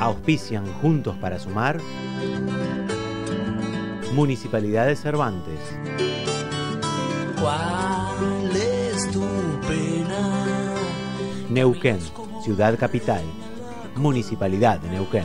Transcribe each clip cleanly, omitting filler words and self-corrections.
Auspician Juntos para Sumar. Municipalidad de Cervantes. ¿Cuál es tu pena? Neuquén, ciudad capital. Municipalidad de Neuquén.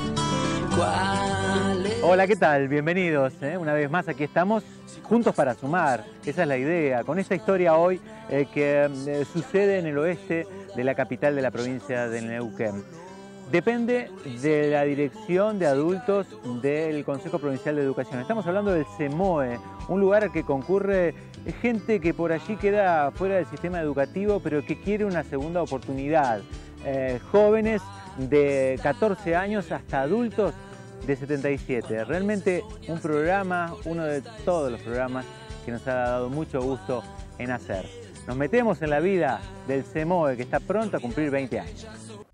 Hola, ¿qué tal? Bienvenidos. Una vez más aquí estamos, Juntos para Sumar. Esa es la idea, con esta historia hoy que sucede en el oeste de la capital de la provincia de Neuquén. Depende de la Dirección de Adultos del Consejo Provincial de Educación. Estamos hablando del CEMOE, un lugar al que concurre gente que por allí queda fuera del sistema educativo, pero que quiere una segunda oportunidad. Jóvenes de 14 años hasta adultos de 77. Realmente un programa, uno de todos los programas que nos ha dado mucho gusto en hacer. Nos metemos en la vida del CEMOE, que está pronto a cumplir 20 años.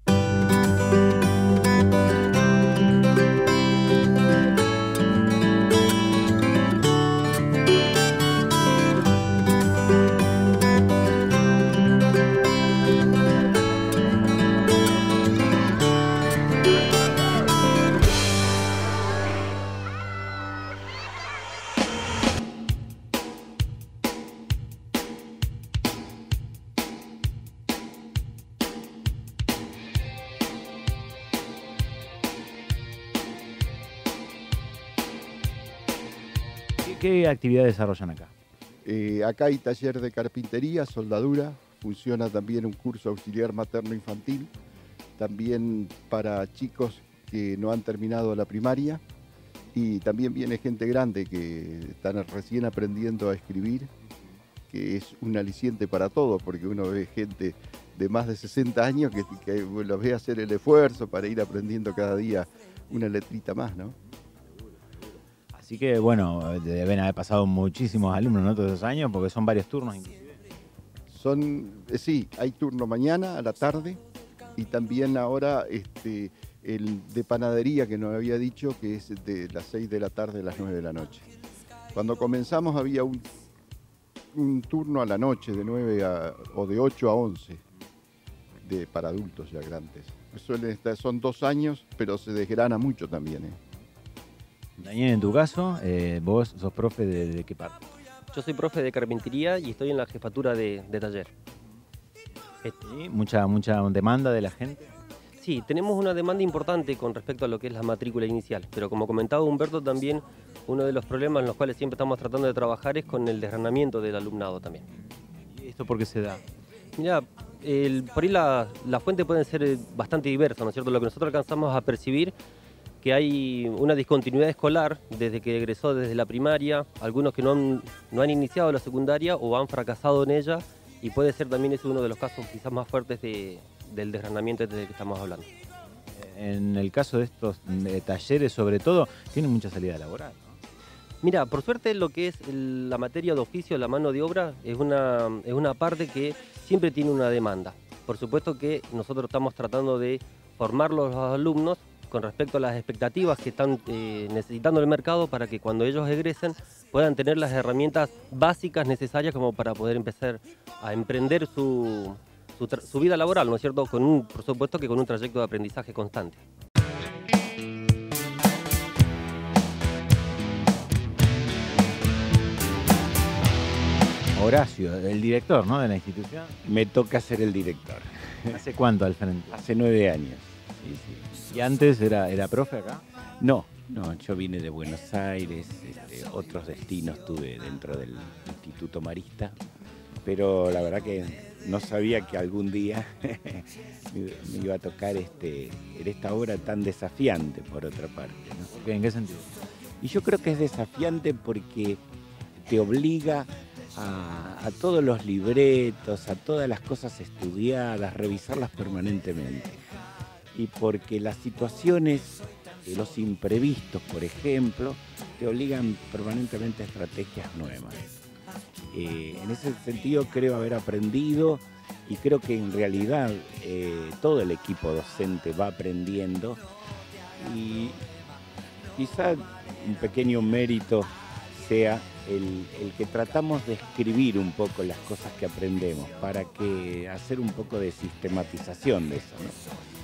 ¿Qué actividad desarrollan acá? Acá hay taller de carpintería, soldadura, funciona también un curso auxiliar materno-infantil, también para chicos que no han terminado la primaria, y también viene gente grande que están recién aprendiendo a escribir, que es un aliciente para todos, porque uno ve gente de más de 60 años que los ve hacer el esfuerzo para ir aprendiendo cada día una letrita más, ¿no? Así que, bueno, deben haber pasado muchísimos alumnos, ¿no? Todos esos años, porque son varios turnos inclusive. Sí, hay turno mañana a la tarde y también ahora el de panadería que nos había dicho que es de las 6 de la tarde a las 9 de la noche. Cuando comenzamos había un turno a la noche de 9 o de 8 a 11 para adultos ya grandes. Son 2 años, pero se desgrana mucho también, ¿eh? Daniel, en tu caso, vos sos profe de qué parte. Yo soy profe de carpintería y estoy en la jefatura de taller. ¿Sí? ¿Mucha demanda de la gente? Sí, tenemos una demanda importante con respecto a lo que es la matrícula inicial, pero como comentaba Humberto también, uno de los problemas en los cuales siempre estamos tratando de trabajar es con el desgranamiento del alumnado también. ¿Y esto por qué se da? Mira, por ahí la fuente pueden ser bastante diversas, ¿no es cierto? Lo que nosotros alcanzamos a percibir que hay una discontinuidad escolar desde que egresó desde la primaria, algunos que no han iniciado la secundaria o han fracasado en ella, y puede ser también ese uno de los casos quizás más fuertes del desgranamiento del que estamos hablando. En el caso de estos talleres, sobre todo, tienen mucha salida laboral, ¿no? Mira, por suerte lo que es la materia de oficio, la mano de obra, es una parte que siempre tiene una demanda. Por supuesto que nosotros estamos tratando de formar los alumnos con respecto a las expectativas que están necesitando el mercado para que cuando ellos egresen puedan tener las herramientas básicas necesarias como para poder empezar a emprender su vida laboral, ¿no es cierto? Por supuesto que con un trayecto de aprendizaje constante. Horacio, el director, ¿no?, de la institución. Me toca ser el director. ¿Hace cuánto al frente? Hace 9 años. Sí. ¿Y antes era profe acá? No, yo vine de Buenos Aires, otros destinos tuve dentro del Instituto Marista, pero la verdad que no sabía que algún día me iba a tocar en esta obra tan desafiante, por otra parte, ¿no? ¿En qué sentido? Y yo creo que es desafiante porque te obliga a todos los libretos, a todas las cosas estudiadas, revisarlas permanentemente. Y porque las situaciones, los imprevistos, por ejemplo, te obligan permanentemente a estrategias nuevas. En ese sentido creo haber aprendido y creo que en realidad todo el equipo docente va aprendiendo y quizá un pequeño mérito sea el que tratamos de escribir un poco las cosas que aprendemos para hacer un poco de sistematización de eso, ¿no?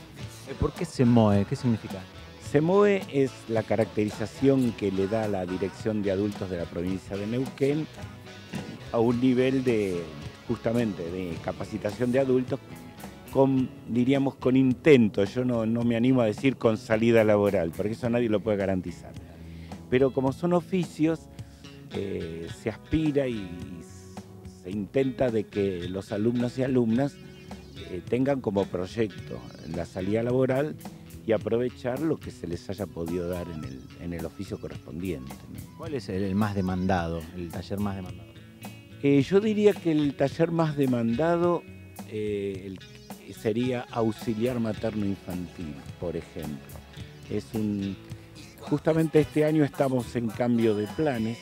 ¿Por qué SEMOE? ¿Qué significa? SEMOE es la caracterización que le da la Dirección de Adultos de la provincia de Neuquén a un nivel de, justamente, de capacitación de adultos con, diríamos, con intento. Yo no me animo a decir con salida laboral, porque eso nadie lo puede garantizar. Pero como son oficios, se aspira y se intenta de que los alumnos y alumnas tengan como proyecto la salida laboral y aprovechar lo que se les haya podido dar en el oficio correspondiente, ¿no? ¿Cuál es el más demandado, el taller más demandado? Yo diría que el taller más demandado sería auxiliar materno-infantil, por ejemplo. Justamente este año estamos en cambio de planes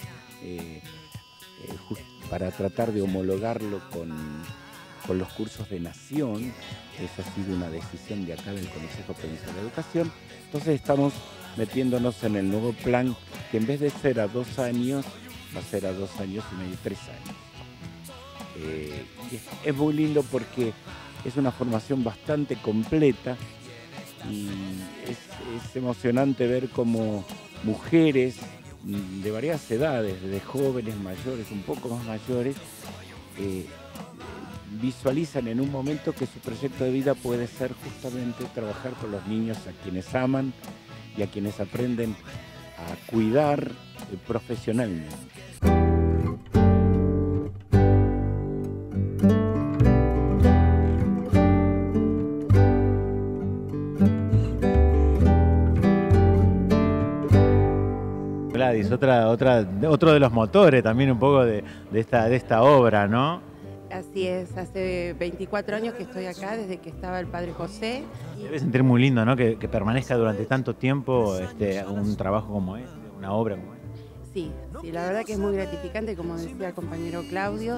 para tratar de homologarlo con los cursos de Nación. Esa ha sido una decisión de acá del Consejo Provincial de Educación. Entonces estamos metiéndonos en el nuevo plan, que en vez de ser a 2 años, va a ser a 2 años y medio, 3 años. Es muy lindo porque es una formación bastante completa y es emocionante ver cómo mujeres de varias edades, desde jóvenes, mayores, un poco más mayores, visualizan en un momento que su proyecto de vida puede ser justamente trabajar con los niños a quienes aman y a quienes aprenden a cuidar profesionalmente. Gladys, otro de los motores también un poco de esta obra, ¿no? Así es, hace 24 años que estoy acá, desde que estaba el padre José. Debe sentir muy lindo, ¿no? Que permanezca durante tanto tiempo un trabajo como este, una obra como esta. Sí, la verdad que es muy gratificante, como decía el compañero Claudio,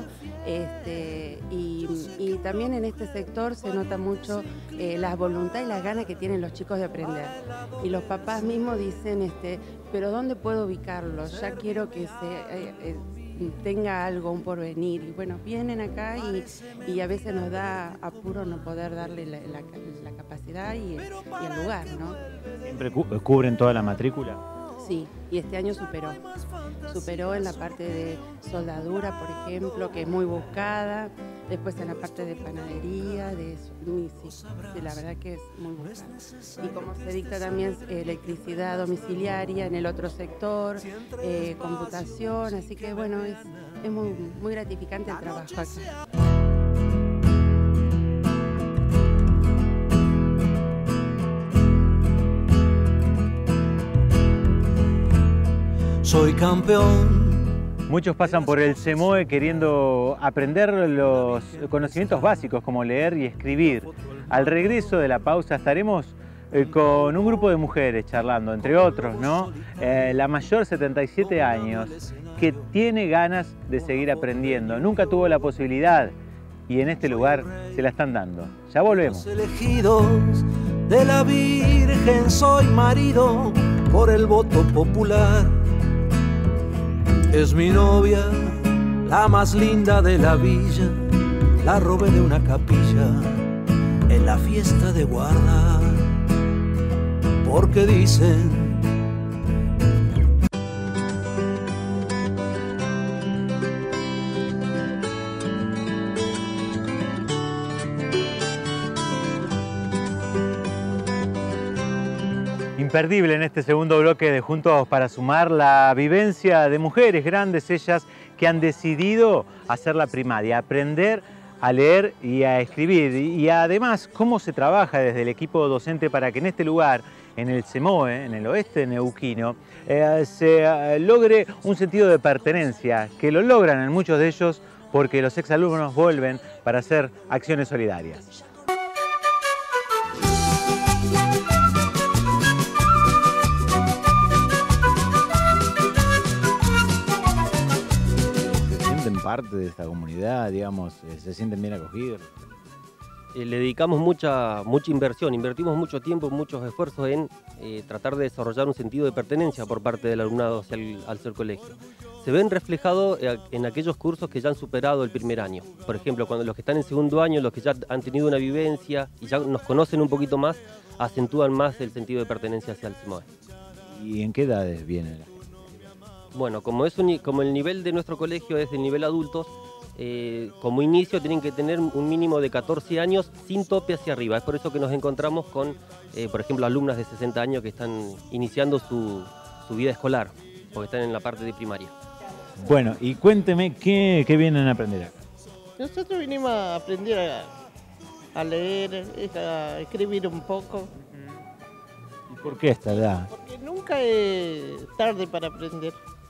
y también en este sector se nota mucho la voluntad y las ganas que tienen los chicos de aprender. Y los papás mismos dicen, pero ¿dónde puedo ubicarlos? Ya quiero que tenga algo, un porvenir. Y bueno, vienen acá y a veces nos da apuro no poder darle la capacidad y el lugar, ¿no? ¿Siempre cubren toda la matrícula? Sí, y este año superó en la parte de soldadura, por ejemplo, que es muy buscada, después en la parte de panadería, sí, la verdad que es muy buscada. Y como se dicta también electricidad domiciliaria en el otro sector, computación, así que bueno, es muy, muy gratificante el trabajo acá. Soy campeón. Muchos pasan por el SEMOE queriendo aprender los conocimientos básicos como leer y escribir. Al regreso de la pausa estaremos con un grupo de mujeres charlando, entre otros, ¿no? La mayor, 77 años, que tiene ganas de seguir aprendiendo. Nunca tuvo la posibilidad y en este lugar se la están dando. Ya volvemos. Los elegidos de la Virgen soy marido por el voto popular. Es mi novia, la más linda de la villa. La robé de una capilla en la fiesta de guarda. Porque dicen Imperdible en este segundo bloque de Juntos para Sumar, la vivencia de mujeres grandes, ellas que han decidido hacer la primaria, aprender a leer y a escribir, y además cómo se trabaja desde el equipo docente para que en este lugar, en el SEMOE, en el oeste neuquino, se logre un sentido de pertenencia, que lo logran en muchos de ellos porque los exalumnos vuelven para hacer acciones solidarias. Parte de esta comunidad, digamos, se sienten bien acogidos. le dedicamos mucha inversión, invertimos mucho tiempo, muchos esfuerzos en tratar de desarrollar un sentido de pertenencia por parte del alumnado hacia el colegio. Se ven reflejados en aquellos cursos que ya han superado el primer año. Por ejemplo, cuando los que están en segundo año, los que ya han tenido una vivencia y ya nos conocen un poquito más, acentúan más el sentido de pertenencia hacia el CIMOE. ¿Y en qué edades viene la gente? Bueno, como el nivel de nuestro colegio es del nivel adultos, como inicio tienen que tener un mínimo de 14 años sin tope hacia arriba. Es por eso que nos encontramos con, por ejemplo, alumnas de 60 años que están iniciando su vida escolar, porque están en la parte de primaria. Bueno, y cuénteme, ¿qué vienen a aprender acá? Nosotros vinimos a aprender a leer, a escribir un poco. ¿Y por qué esta edad? Porque nunca es tarde para aprender.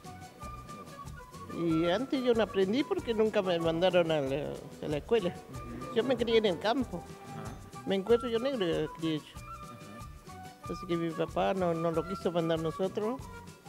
Y antes yo no aprendí porque nunca me mandaron a la escuela. Yo me crié en el campo. Me encuentro yo negro y crié yo. Así que mi papá no lo quiso mandar nosotros.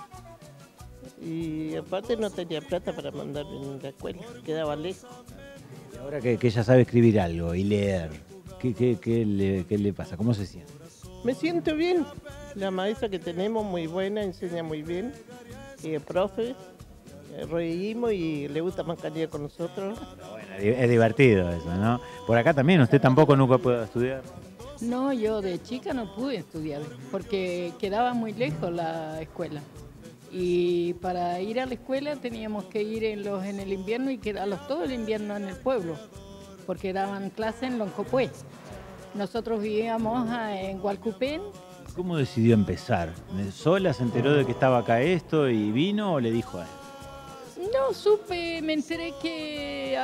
Y aparte no tenía plata para mandarme a la escuela, quedaba lejos. Y ahora que ella sabe escribir algo y leer, ¿qué le pasa? ¿Cómo se siente? Me siento bien. La maestra que tenemos muy buena, enseña muy bien. Y el profe, reímos y le gusta mascarillar con nosotros. Bueno, es divertido eso, ¿no? Por acá también, ¿usted tampoco nunca puede estudiar? No, yo de chica no pude estudiar porque quedaba muy lejos la escuela. Y para ir a la escuela teníamos que ir en el invierno y quedarlos todo el invierno en el pueblo, porque daban clase en Loncopué. Nosotros vivíamos en Hualcupén. ¿Cómo decidió empezar? ¿Sola se enteró de que estaba acá esto y vino o le dijo a él? No, me enteré que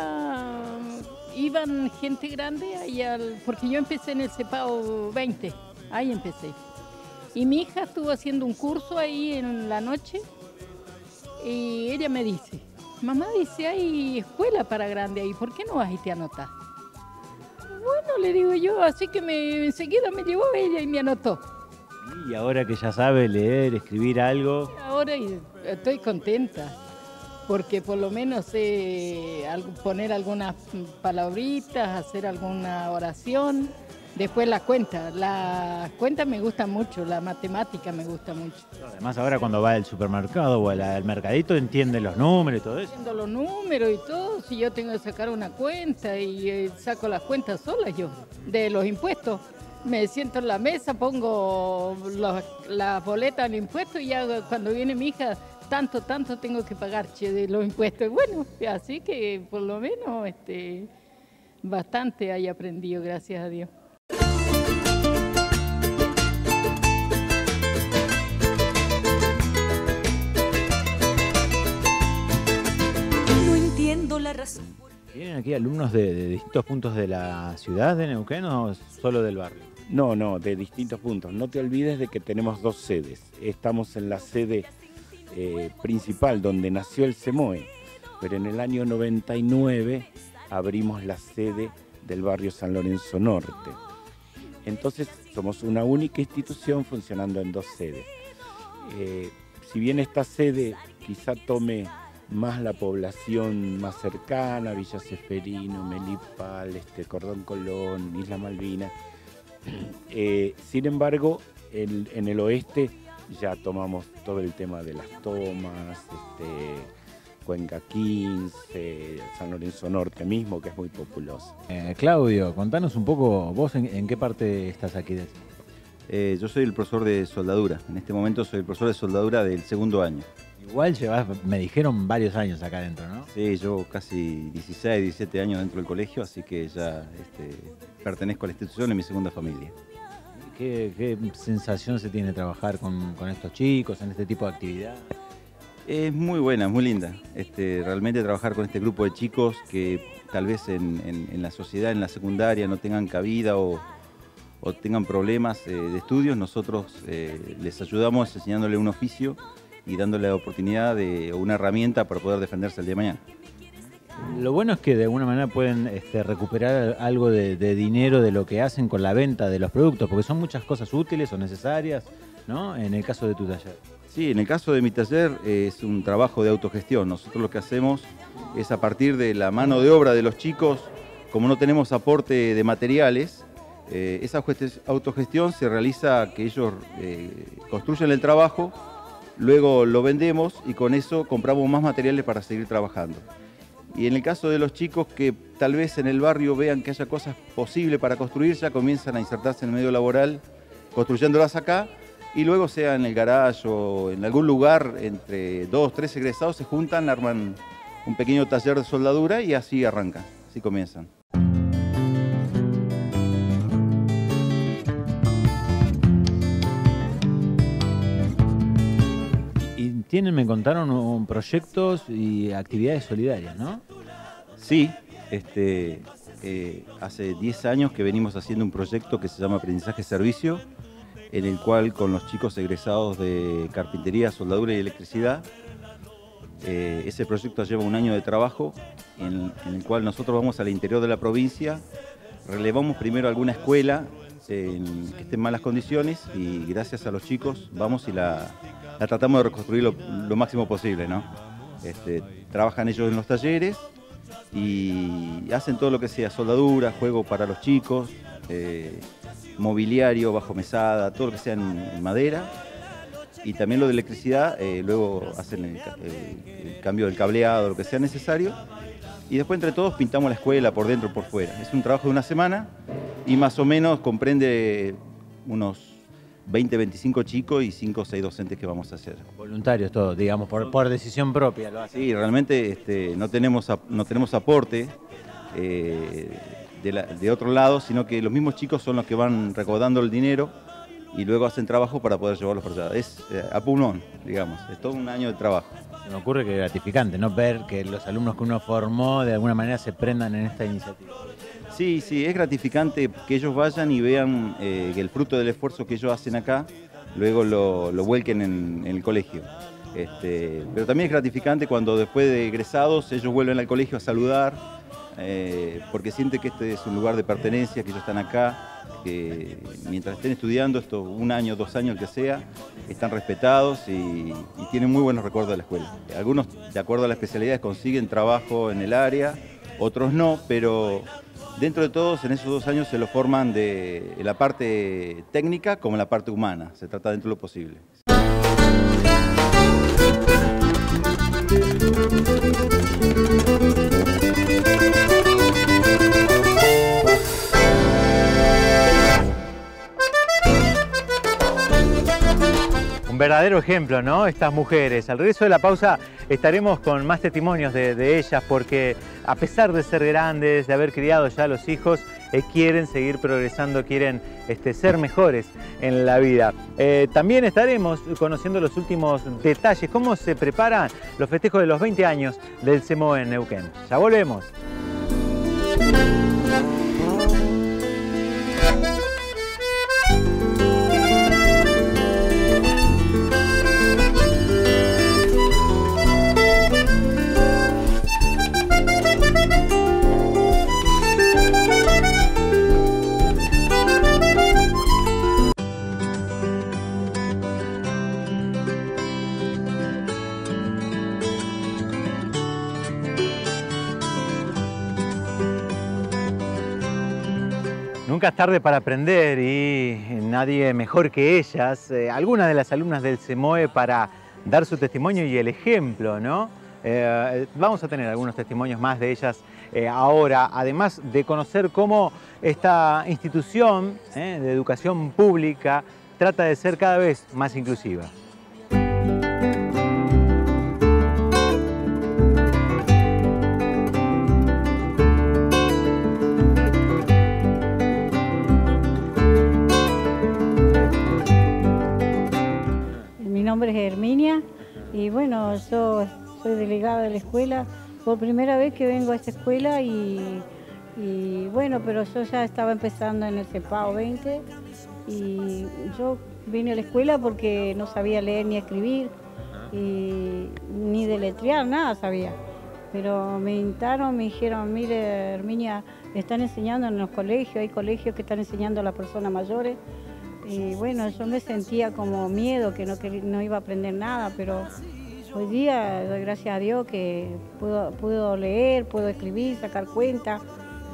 iban gente grande ahí porque yo empecé en el CEPAO 20, ahí empecé. Y mi hija estuvo haciendo un curso ahí en la noche y ella me dice, mamá, dice, hay escuela para grande ahí, ¿por qué no vas y te anotas? Bueno, le digo yo, así que enseguida me llevó ella y me anotó. Y ahora que ya sabe leer, escribir algo... Ahora estoy contenta, porque por lo menos sé poner algunas palabritas, hacer alguna oración. Después la cuenta me gusta mucho, la matemática me gusta mucho. Además ahora cuando va al supermercado o al mercadito entiende los números y todo eso. Entiendo los números y todo, si yo tengo que sacar una cuenta y saco las cuentas sola yo, de los impuestos. Me siento en la mesa, pongo la boleta del impuesto y ya cuando viene mi hija, tanto tengo que pagar de los impuestos. Bueno, así que por lo menos bastante he aprendido, gracias a Dios. La razón. ¿Vienen aquí alumnos de distintos puntos de la ciudad de Neuquén o solo del barrio? No, de distintos puntos. No te olvides de que tenemos dos sedes. Estamos en la sede principal donde nació el CEMOE, pero en el año 99 abrimos la sede del barrio San Lorenzo Norte. Entonces somos una única institución funcionando en dos sedes. Si bien esta sede quizá tome más la población más cercana, Villa Ceferino, Melipal, Cordón Colón, Isla Malvinas. Sin embargo, en el oeste ya tomamos todo el tema de las tomas, Cuenca 15, San Lorenzo Norte mismo, que es muy populoso. Claudio, contanos un poco, vos en qué parte estás aquí de Yo soy el profesor de soldadura. En este momento soy el profesor de soldadura del segundo año. Igual llevas, me dijeron, varios años acá adentro, ¿no? Sí, yo casi 16, 17 años dentro del colegio, así que ya pertenezco a la institución en mi segunda familia. ¿Qué sensación se tiene trabajar con estos chicos, en este tipo de actividad? Es muy buena, es muy linda. Realmente trabajar con este grupo de chicos que tal vez en la sociedad, en la secundaria, no tengan cabida o tengan problemas de estudios, nosotros les ayudamos enseñándole un oficio y dándole la oportunidad o una herramienta para poder defenderse el día de mañana. Lo bueno es que de alguna manera pueden recuperar algo de dinero de lo que hacen con la venta de los productos, porque son muchas cosas útiles o necesarias, ¿no? En el caso de tu taller. Sí, en el caso de mi taller es un trabajo de autogestión. Nosotros lo que hacemos es a partir de la mano de obra de los chicos como no tenemos aporte de materiales, esa autogestión se realiza que ellos construyen el trabajo, luego lo vendemos y con eso compramos más materiales para seguir trabajando. Y en el caso de los chicos que tal vez en el barrio vean que haya cosas posibles para construir, ya comienzan a insertarse en el medio laboral construyéndolas acá, y luego sea en el garage o en algún lugar entre 2 o 3 egresados se juntan, arman un pequeño taller de soldadura y así arrancan, así comienzan. Me contaron proyectos y actividades solidarias, ¿no? Sí, hace 10 años que venimos haciendo un proyecto que se llama Aprendizaje Servicio, en el cual con los chicos egresados de carpintería, soldadura y electricidad, ese proyecto lleva un año de trabajo en el cual nosotros vamos al interior de la provincia, relevamos primero alguna escuela que esté en malas condiciones y gracias a los chicos vamos y la tratamos de reconstruir lo máximo posible, ¿no? Trabajan ellos en los talleres y hacen todo lo que sea soldadura, juego para los chicos, mobiliario, bajo mesada, todo lo que sea en madera, y también lo de electricidad, luego hacen el cambio del cableado, lo que sea necesario, y después entre todos pintamos la escuela por dentro y por fuera. Es un trabajo de una semana y más o menos comprende unos 20, 25 chicos y 5 o 6 docentes que vamos a hacer. Voluntarios todos, digamos, por decisión propia. Lo hacen. Sí, realmente no tenemos aporte de otro lado, sino que los mismos chicos son los que van recaudando el dinero y luego hacen trabajo para poder llevarlos para allá. Es a pulmón, digamos, es todo un año de trabajo. Se me ocurre que es gratificante, ¿no? Ver que los alumnos que uno formó de alguna manera se prendan en esta iniciativa. Sí, es gratificante que ellos vayan y vean que el fruto del esfuerzo que ellos hacen acá, luego lo vuelquen en el colegio. Pero también es gratificante cuando después de egresados ellos vuelven al colegio a saludar, porque sienten que este es un lugar de pertenencia, que ellos están acá, que mientras estén estudiando, esto 1 año, 2 años, el que sea, están respetados y tienen muy buenos recuerdos de la escuela. Algunos, de acuerdo a las especialidades, consiguen trabajo en el área, otros no, pero dentro de todos, en esos 2 años se lo forman de la parte técnica como en la parte humana. Se trata dentro de lo posible. Un verdadero ejemplo, ¿no? Estas mujeres. Al regreso de la pausa estaremos con más testimonios de ellas porque a pesar de ser grandes, de haber criado ya a los hijos, quieren seguir progresando, quieren ser mejores en la vida. También estaremos conociendo los últimos detalles, cómo se preparan los festejos de los 20 años del CEMOE en Neuquén. Ya volvemos. Nunca es tarde para aprender y nadie mejor que ellas, algunas de las alumnas del CEMOE para dar su testimonio y el ejemplo, ¿no? Vamos a tener algunos testimonios más de ellas ahora, además de conocer cómo esta institución de educación pública trata de ser cada vez más inclusiva. Mi nombre es Herminia y bueno, yo soy delegada de la escuela. Por primera vez que vengo a esta escuela y bueno, pero yo ya estaba empezando en el CEPAO 20 y yo vine a la escuela porque no sabía leer ni escribir ni deletrear, nada sabía. Pero me invitaron, me dijeron, mire Herminia, están enseñando en los colegios, hay colegios que están enseñando a las personas mayores. Y bueno, yo me sentía como miedo, que no iba a aprender nada, pero hoy día doy gracias a Dios que puedo leer, puedo escribir, sacar cuentas,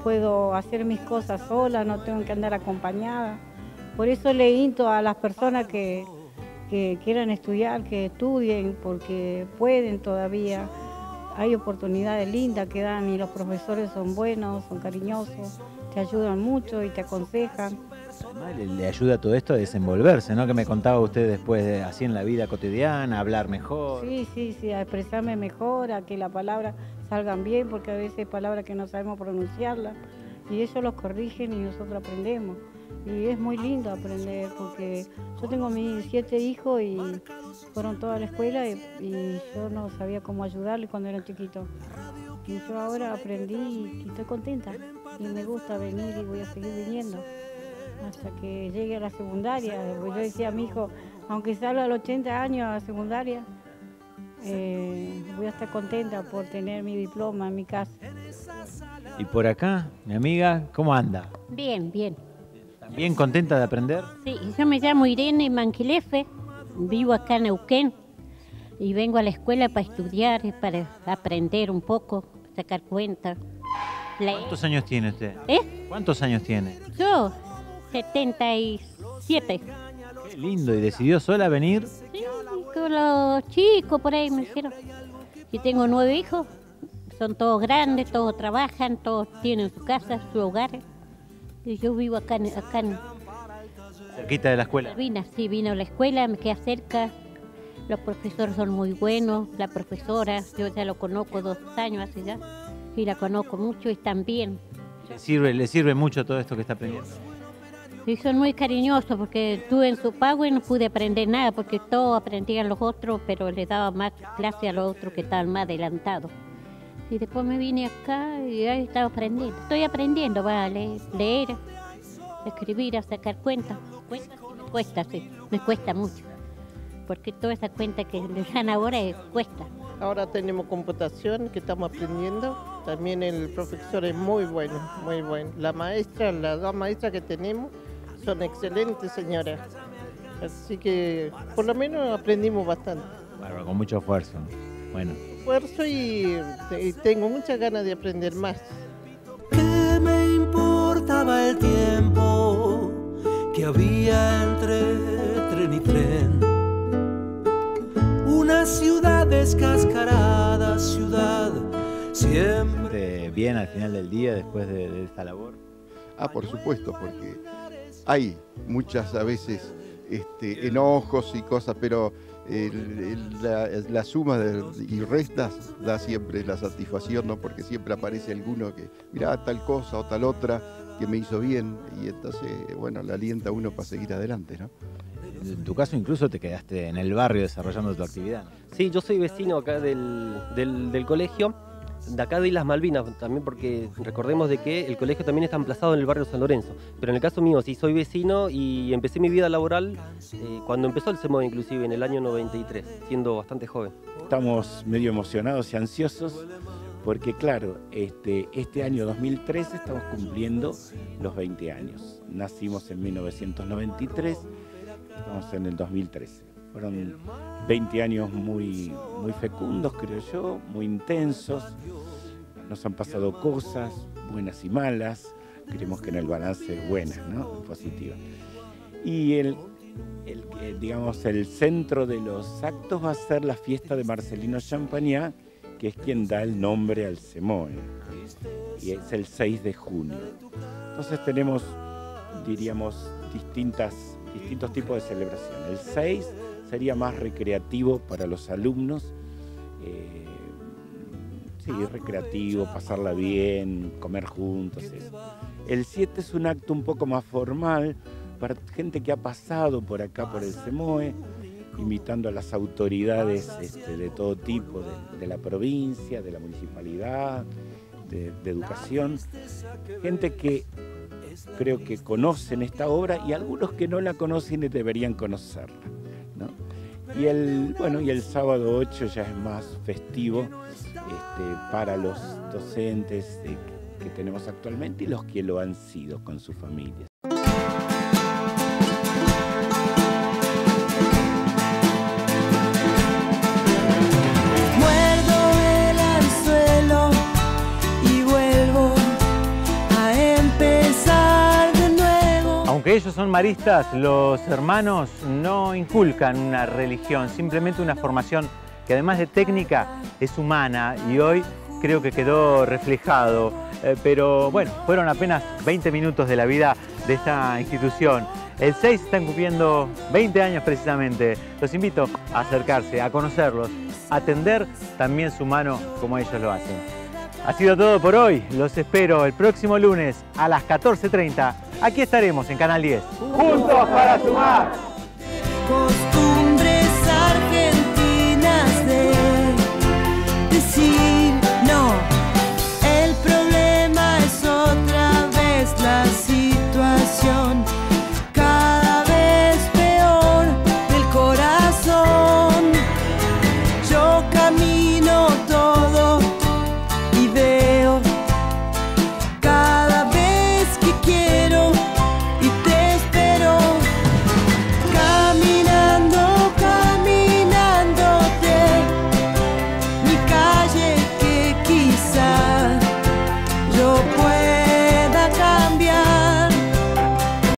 puedo hacer mis cosas sola, no tengo que andar acompañada. Por eso le invito a las personas que quieran estudiar, que estudien, porque pueden todavía. Hay oportunidades lindas que dan y los profesores son buenos, son cariñosos, te ayudan mucho y te aconsejan. Además, le ayuda todo esto a desenvolverse, ¿no? Que me contaba usted después, así en la vida cotidiana, a hablar mejor. Sí, a expresarme mejor, a que las palabras salgan bien, porque a veces hay palabras que no sabemos pronunciarlas y ellos los corrigen y nosotros aprendemos. Y es muy lindo aprender, porque yo tengo mis 7 hijos y fueron todos a la escuela y yo no sabía cómo ayudarles cuando eran chiquitos. Y yo ahora aprendí y estoy contenta y me gusta venir y voy a seguir viniendo hasta que llegue a la secundaria. Yo decía a mi hijo, aunque salga a los 80 años a la secundaria, voy a estar contenta por tener mi diploma en mi casa. Y por acá, mi amiga, ¿cómo anda? Bien, bien. ¿Bien contenta de aprender? Sí, yo me llamo Irene Manquilefe, vivo acá en Neuquén y vengo a la escuela para estudiar, para aprender un poco, sacar cuentas. ¿Cuántos años tiene usted? ¿Cuántos años tiene? Yo, 77. Qué lindo, ¿y decidió sola venir? Sí, con los chicos por ahí me dijeron. Y tengo 9 hijos, son todos grandes, todos trabajan, todos tienen su casa, su hogar. Y yo vivo acá en ¿Cerquita de la escuela? Vino a la escuela, me queda cerca. Los profesores son muy buenos, la profesora, yo ya lo conozco 2 años hace ya, y la conozco mucho y están bien. ¿Le sirve mucho todo esto que está aprendiendo? Y son muy cariñosos porque estuve en su pago y no pude aprender nada porque todos aprendían los otros, pero les daba más clase a los otros que estaban más adelantados. Y después me vine acá y ahí estaba aprendiendo. Estoy aprendiendo, a leer, a escribir, a sacar cuentas. Cuentas me cuesta, sí, me cuesta mucho. Porque toda esa cuenta que le dan ahora cuesta. Ahora tenemos computación que estamos aprendiendo. También el profesor es muy bueno, muy bueno. Las dos maestras que tenemos son excelentes señoras. Así que por lo menos aprendimos bastante. Bárbaro, con mucho esfuerzo. Bueno. Esfuerzo y tengo muchas ganas de aprender más. ¿Qué me importaba el tiempo que había entre tren y tren? Una ciudad descascarada, ciudad siempre. ¿Bien al final del día después de esta labor? Por supuesto, porque hay muchas a veces enojos y cosas, pero la suma y restas da siempre la satisfacción, ¿no? Porque siempre aparece alguno que, mirá, tal cosa o tal otra que me hizo bien, y entonces, bueno, le alienta a uno para seguir adelante, ¿no? En tu caso incluso te quedaste en el barrio desarrollando tu actividad. Sí, yo soy vecino acá del colegio, de acá de Islas Malvinas también, porque recordemos de que el colegio también está emplazado en el barrio San Lorenzo. Pero en el caso mío sí soy vecino y empecé mi vida laboral cuando empezó el CEMOE, inclusive en el año 93, siendo bastante joven. Estamos medio emocionados y ansiosos porque claro, este año 2013 estamos cumpliendo los 20 años. Nacimos en 1993, estamos en el 2013. Fueron 20 años muy fecundos, creo yo, muy intensos. Nos han pasado cosas buenas y malas. Creemos que en el balance es buena, ¿no? Positiva. Y digamos, el centro de los actos va a ser la fiesta de Marcelino Champagnat, que es quien da el nombre al CEMOE. Y es el 6 de junio. Entonces tenemos, diríamos, distintos tipos de celebración. El 6 sería más recreativo para los alumnos, recreativo, pasarla bien, comer juntos. Eso. El 7 es un acto un poco más formal para gente que ha pasado por acá, por el CEMOE, invitando a las autoridades de todo tipo, de la provincia, de la municipalidad, de educación, gente que creo que conocen esta obra y algunos que no la conocen y deberían conocerla, ¿no? Y el sábado 8 ya es más festivo para los docentes que tenemos actualmente y los que lo han sido con sus familias. Muerdo el anzuelo y vuelvo a Aunque ellos son maristas, los hermanos no inculcan una religión, simplemente una formación que además de técnica es humana, y hoy creo que quedó reflejado. Pero bueno, fueron apenas 20 minutos de la vida de esta institución. El 6 están cumpliendo 20 años precisamente. Los invito a acercarse, a conocerlos, a tender también su mano como ellos lo hacen. Ha sido todo por hoy. Los espero el próximo lunes a las 14:30. Aquí estaremos en Canal 10. ¡Juntos para sumar!